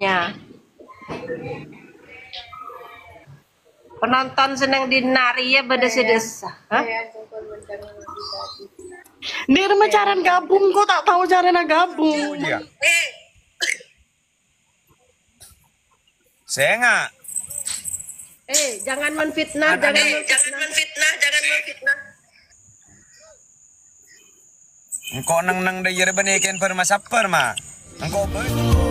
Ya. Penonton seneng dinari ya beda-sedesa. Hah? Ini rumah cara gabung, kok tak tahu caranya gabung. Iya. Saya nggak. Jangan menfitnah, jangan menfitnah. Engkau nang da yere banekin per masapper ma. Engkau ber.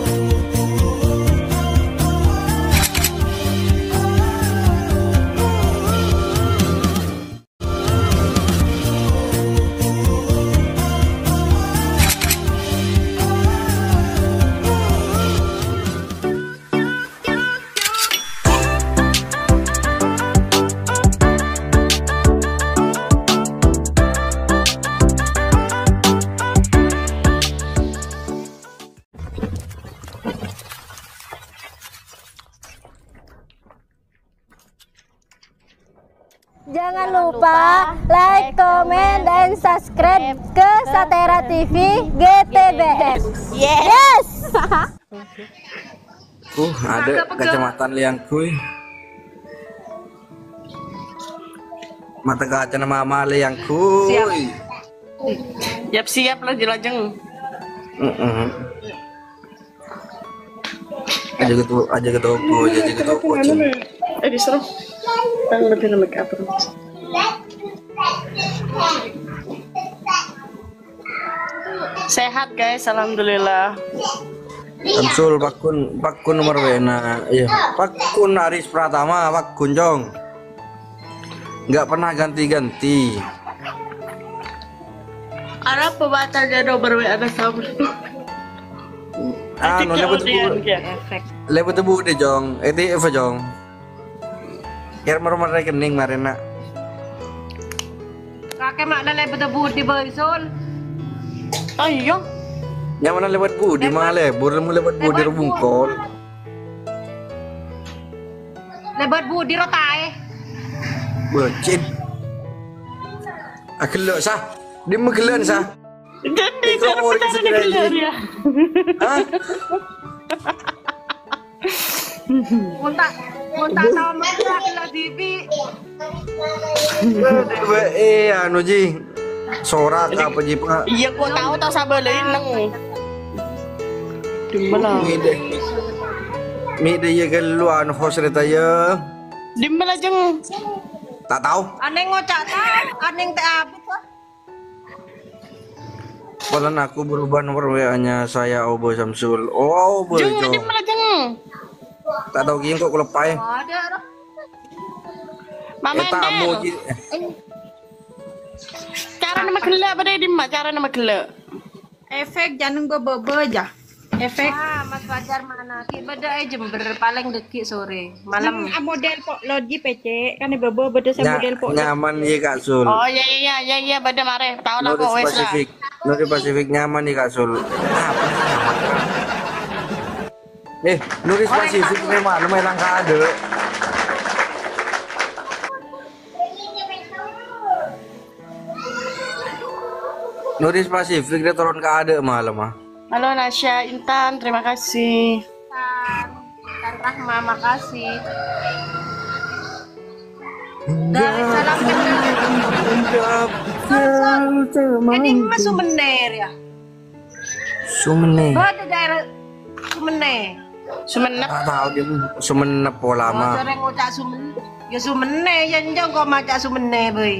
Jangan lupa like, komen, dan subscribe ke Satera TV GTBS. Yes! Ada kacamata liang kuy. Mata kaca nama mama liang kuy. Siap lah jelajeng. Aja gitu kucing. Disuruh. Tang lebih make up. Sehat guys, alhamdulillah. Samsul pakun nomor wena. Iya, pakun Aris Pratama, pakun Jong. Nggak pernah ganti-ganti. Ada pembaca jodoh berwe ada sama. Lepas tebu deh Jong. Eva Jong. Biar merumah rekening Marina. Kakek makna lepas budi boyson. Oh iya. Yang mana lewat budi mah lebur lewat budi rubungkol. Lebat budi rotai. Bocin. Akelok sah. Dia megelan sah. Gede kan betul ya. Hah? Muntah tahu masalah TV. Anu ji. Sorak apa ji pak? Iya kok tahu sabalein nang. Dimana? Mi deh ya keluar host reta ya. Dimana jeng? Tak tahu. Aneh ngocak tahu, aneh teh abis lah. Palan aku berubah nomor WA-nya saya Obo Samsul. Oh, Obo Jeng, Jo. dimana jeng? Tak tahu gini kok kelepai. Ada. Mama tamu Endel. ji. Cara nama gelak pada dimana? Cara nama gelak. Efek jangan gue bobo aja. Efek. Mas Fajar mana? Beda Jember paling dekik sore malam. Model pok logi PC kan bobo beda sama model pok. Nyaman ya Kak Sul. Oh iya pada mare. Tahu lah kok wes lah. Nuri Pasifik nyaman nih Kak Sul. Apa nyaman? Nuris Pasifik memang lumayan ada. Nuris Pasifik dia turun ke ada malam ah. Halo Nasya, Intan, terima kasih. Intan Rahma, makasih. Dari salam kenal. Ini mas Sumener ya? Sumene. Ada daerah Sumene. Sumenep. Tak tahu dia Sumenep pola mah. Sering ngucap Sumene. Ya Sumene, jangan kok macam Sumene boy.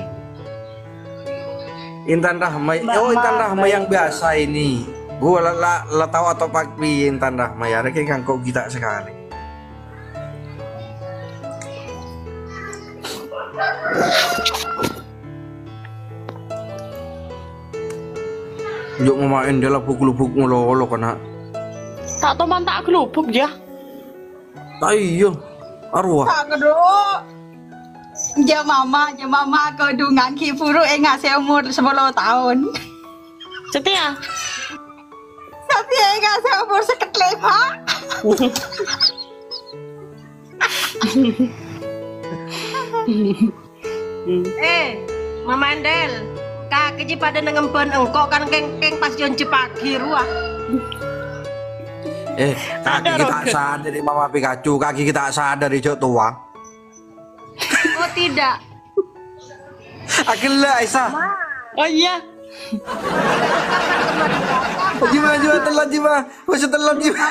Intan Rahma. Oh Intan Rahma yang biasa ini. Gua lah tahu atau Pakpi Intan Rahma ya. Rekin kan kok kita sekali. Juk mau main dia lah pukul-pukul ngololo kena. Tak tahu mantak gelubuk ya. Ayo, arwah. Tak kedua. Mama kau dungan kipuru ngasih umur 10 tahun. Setia. Tapi ngasih umur seketlep ha. Mama Endel, kaki ji pada nengempen engkau kan keng pas jon pagi ruah. Kaki kita sadar di Mama Pikachu, kaki kita sadar di Cok tua. Oh tidak. Akhirnya Aisyah. Oh iya. Jima telat Jima. Masih telat Jima.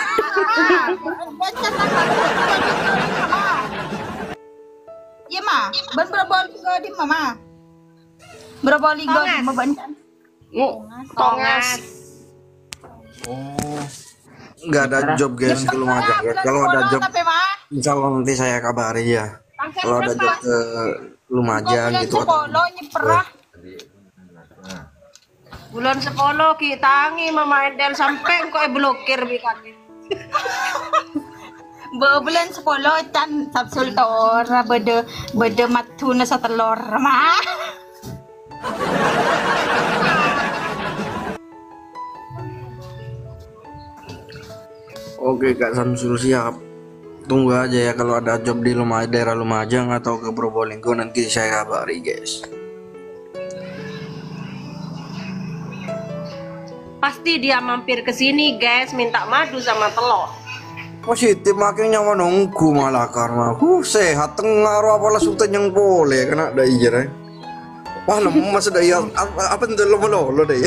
Iya mah, berapa liga di mama? Berapa liga di mama? Tongas. Oh. Nggak ada job guys ke Lumajang. Kalau ada job, insya Allah nanti saya kabari ya. Kalau ada job ke Lumajang gitu. Bulan 10 kita tangi Mama Endel sampai kok blokir bikake. Bulan 10 tan sabsul tor bede matu na sa telur mah. Oke Kak Samsul siap. Tunggu aja ya kalau ada job di daerah Lumajang atau ke Probolinggo nanti saya kabari guys. Pasti dia mampir ke sini guys, minta madu sama telur. Positif makin nyawa nunggu malah karena sehat tengah apalah sultan yang boleh kena dah iya. Wah lemu masa dah ya apa itu lolo deh ya.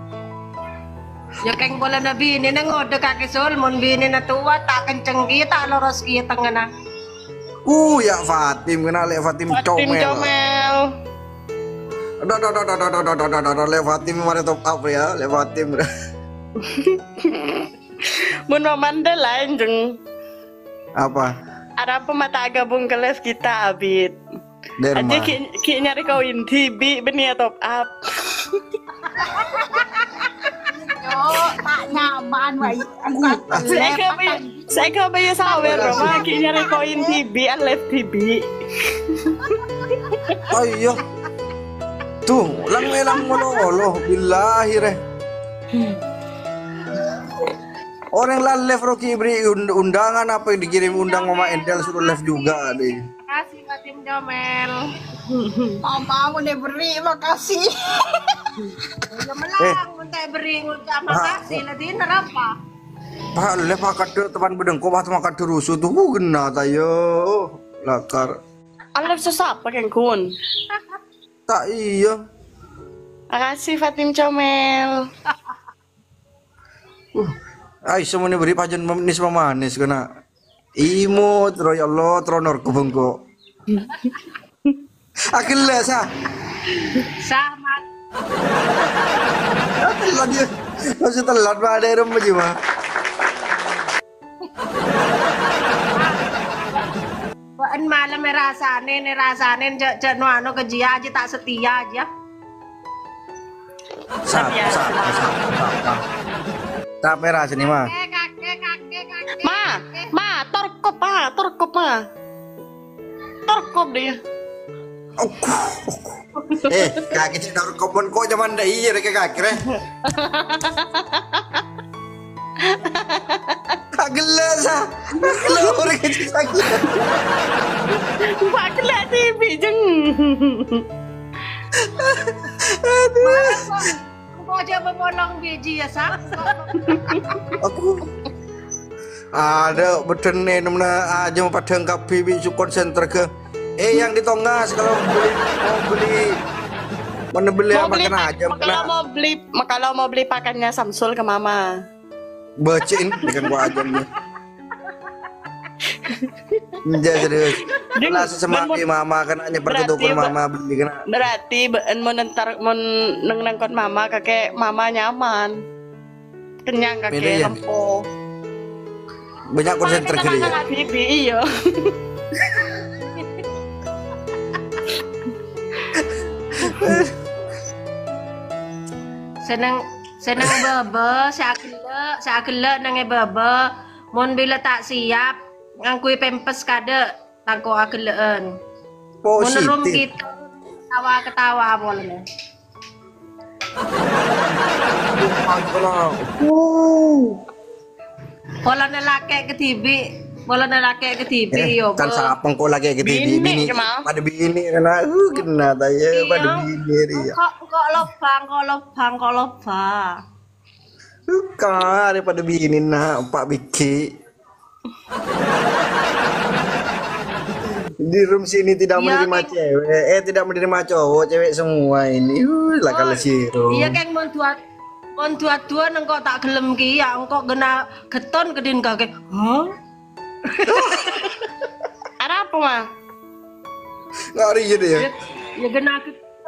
Ya keng bola na bini na ngode kaki sul mon bini na tua tak kenceng kita loros kita ngana. Ya Fatim kena le Fatim comel. Ada le Fatim mana top up ya le Fatim. Mun mamanda lain jeng. Apa? Ada pemata gabung ke les kita Abid. Derma. Aja ki nyari kau inti bi benia top up. Tak nyaman wai. Saya kau bayar sawer Roma ki nyari kau inti bi an left TV. Oh iya. Tuh, lang ngolo billahi reh. Orang lah live Rocky beri undangan apa yang dikirim undang Mama Endel suruh live juga deh. Kasih Fatim Jomel. Mama aku beri makasih. Ya melang minta beri ngucap makasih lah di nerapa. Pak live akad teman bedengko waktu makan terusu tuh gena tayo lakar. Alif susah pakai kun. Tak iya. Makasih Fatim Comel. Ay semuanya beri pajan manis manis kena. Imut ro ya Allah tronor kebengko. Akhirnya sah. Sama. Telat dia. Masih telat pada rem aja mah. Waan malam rasane cek no kejia aja tak setia aja. Sap. Tak merah sini mah. Kakek. Torkop dia. Kaki si narkopon kok zaman dah iya rek kaki rek. Kagelas ah. Kagelas orang kecil sakit. Pak kelak TV jeng. Kok aja memolong biji ya sak. Aku ada betene namanya aja mau padang kapi bisu konsentre ke yang di Tongas kalau mau beli makan aja kalau mau beli pakannya Samsul ke Mama bacain dengan gua aja nih jadi langsung semaki Mama kan hanya perketukan Mama beli kan berarti mau nengkon Mama kakek Mama nyaman kenyang kakek lempo banyak konsentre kiri ya iya seneng bebe sakele nang bebe mon bila tak siap ngangkui pempes kade tangko ageleen mon rum kita ketawa boleh bola nelake ke TV yo kan sapeng kok lagi ke TV bini pada bini kena kena tanya pada bini dia kok lobang Suka daripada bini nak Pak Biki. Di room sini tidak Iya, menerima Keng. cewek, tidak menerima cowok, cewek semua ini. Lah kalau siro. Iya keng mon tua nang kok tak gelem ki ya engko kena geton kedin kakek. Hah? Ada apa mah? Ngari jadi ya. Ya kena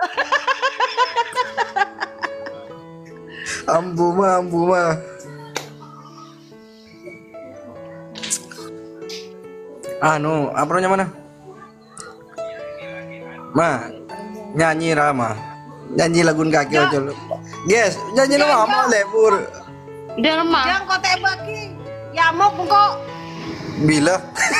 Ambu mah. Anu, apronnya mana? Ma, nyanyi Rama. Nyanyi lagun kaki ojol. Guys, nyanyi nama mau lebur. Dia lemah. Yang kok tembak ki. Yamuk engko. Bila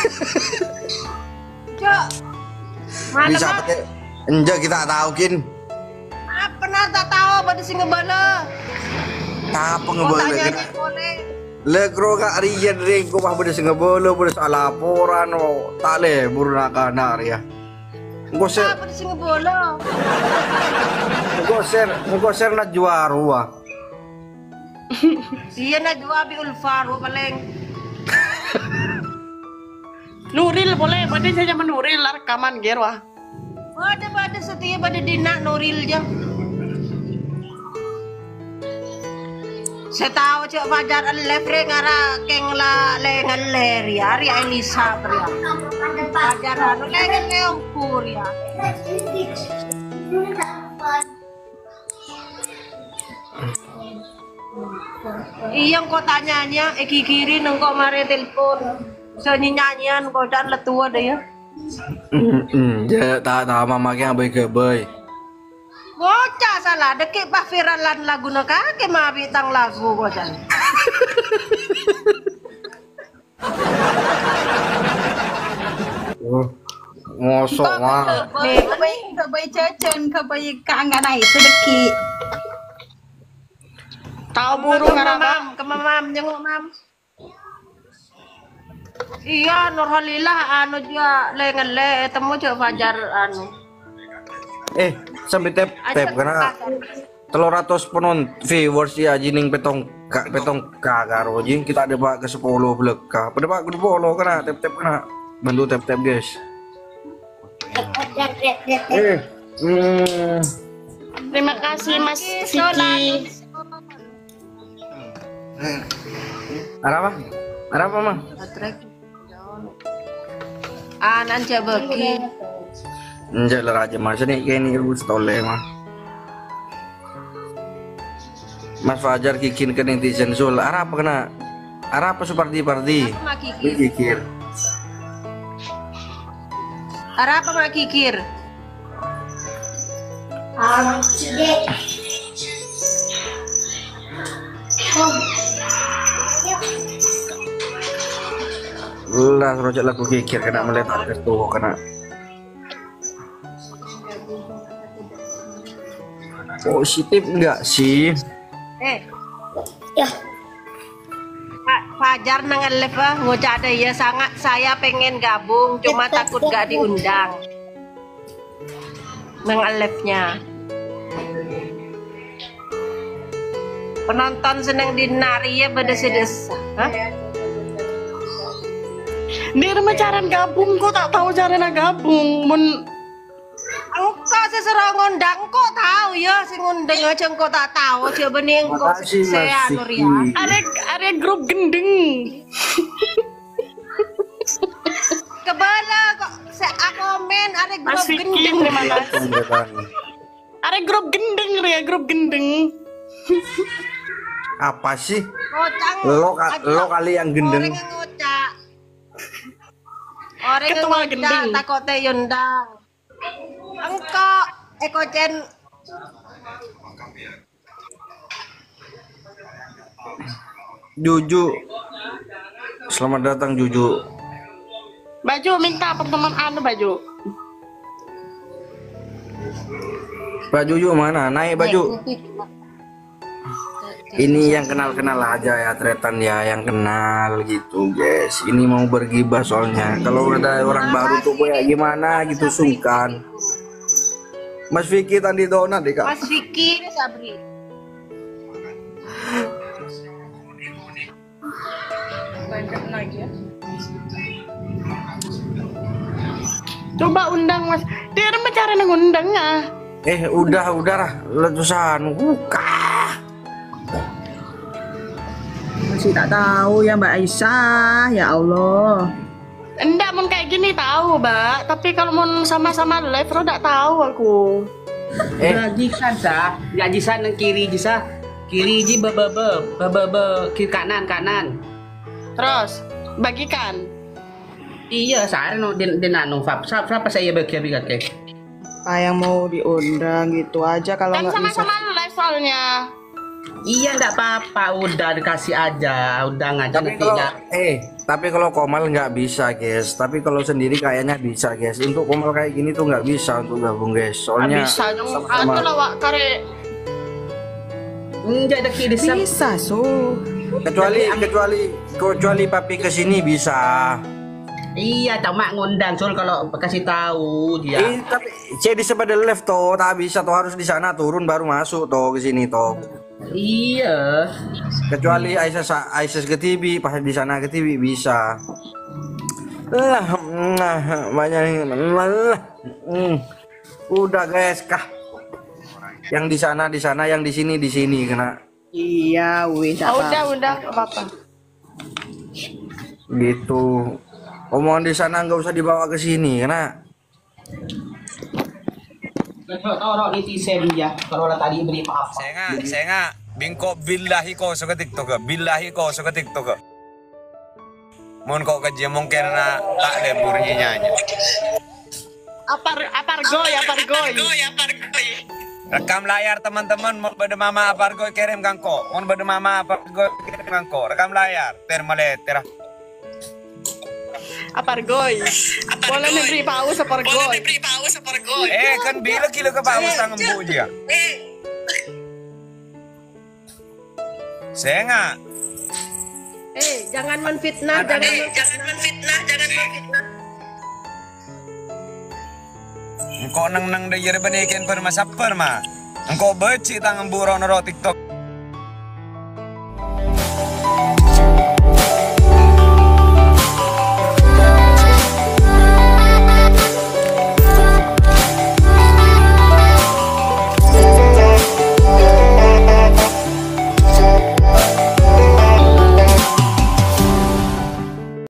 Cok. Mana bisa mah? pakai enja kita tahu kin. Pernah tak tahu pada sing ngebala. Apa Kok ngebala tanya kena. boleh. Lekro kak rian ring ko mah beda ngebala beda salah laporan o tak lebur nak kanar ya. Ngoser Pada sing ngebala. ngoser nak juara wah. Iya na dua bi ulfaru paling. Nuril boleh, berarti saya sama Nuril rekaman ger wah. Pada setia pada dina Nuril je. Saya tahu cok Fajar Alef re ngara keng la lengan ler ya ria Elisa ya. Fajar anu lengan leongkur ya. Iya kok tanyanya Eki kiri neng kok mare telepon. So nyanyian kok dan letua deh ya. Ya tak mama yang baik ke baik. Bocah salah dekik bah viralan lagu na kake mah bitang lagu bocah. Ngosok mah. Kabay cecen, kabay kaanganay, sedeki. Tahu burung Ke apa? mamam, ke mamam jenguk mam. Iya Nurhalilah anu juga lengan le temu cok Fajar anu. Sampai tep karena 300 penon viewers ya jining petong kagaro jing kita ada pak ke 10 beleka pada pak ke 10 kena tep kena bantu tep guys. Terima kasih Mas Vicky. Ada apa mah? Anan jabaki. Enggak lah aja mas ini kayak ini ribut tole mah. Mas Fajar kikin ke netizen sul arah apa kena arah apa seperti Mak kikir. kikir Ara apa mak kikir? lah rojak lagu kikir kena melihat ke tuh kena positif enggak sih? Ya. Fajar nang live ngocak ada ya sangat saya pengen gabung cuma takut gak diundang. Nang live-nya. Penonton seneng dinari ya bedes-bedes. Hah? Dia mah cara gabung kok tak tahu cara gabung. Engkau seserah ngundang kok tahu ya sing ngundang aja engkau tak tahu coba nih engkau Makasih, Mas saya anu Vicky. ya. Ada grup gendeng. Kebala kok saya komen ada grup Mas Vicky gendeng. terima kasih. Ada grup gendeng ya, grup gendeng. Apa sih? Ngocang. Lo kali yang gendeng. Orang yang ngocak. Orang yang Ketua ngocak gendeng. takut teh yundang. Engkau ekocen Juju. Selamat datang Juju. Baju minta pertemuan anu baju. Pak Juju mana? Naik baju. Ini yang kenal-kenal aja ya tretan ya, yang kenal gitu guys. Ini mau bergibah soalnya. Kalau ada orang baru tuh kayak gimana gitu sungkan. Mas Vicky tadi donat deh kak. Mas Vicky ini Sabri. Coba undang mas. Dia ada cara ngundang ah. Udah lah, letusan buka. Masih tak tahu ya Mbak Aisyah, ya Allah. Enggak mau kayak gini tahu, Mbak. Tapi kalau mau sama-sama live, lo enggak tahu aku. Jisan sah, ya jisan yang kiri jisa, kiri ji be kiri kanan. Terus bagikan. Iya, saya no den anu siapa saya bagi ke. Yang mau diundang gitu aja kalau Kan nggak bisa. sama-sama live soalnya. Iya enggak apa-apa, udah dikasih aja, udah aja Tapi nanti kalau ya. tapi kalau Komal nggak bisa guys. Tapi kalau sendiri kayaknya bisa guys. Untuk Komal kayak gini tuh nggak bisa untuk gabung guys. Soalnya Bisa dong. sama-sama. Aku lawak kare. Enggak ada kiri Bisa, so. kecuali papi kesini bisa. Iya, cuma ngundang Sul kalau kasih tahu dia. Tapi saya di sebelah left toh, tak bisa toh, harus di sana turun baru masuk toh ke sini toh. Iya. Kecuali Aisyah ke TV, pas di sana ke TV bisa. Lah, banyak udah guys kah. Yang di sana, yang di sini kena. Iya, wih. Udah nggak apa-apa. Gitu. Omongan di sana nggak usah dibawa ke sini karena Orang netizen ya, kalau tadi beli apa? Saya nggak bingko billahi ko suka TikTok billahi ko suka TikTok. Mon kok kerja mungkin tak leburnya nyanyi. Apargoy. Rekam layar teman-teman mau pada mama apargoy kirim kangko. Mau pada mama apargoy kirim kangko. Rekam layar termaletera. Apargoy. Boleh memberi paus apargoy. Kan bila kilo ke paus tangan bu dia. Saya nggak. Jangan menfitnah, jangan menfitnah. Engkau nang dayar banikin per masapper ma. Engkau beci tangan buron ro TikTok.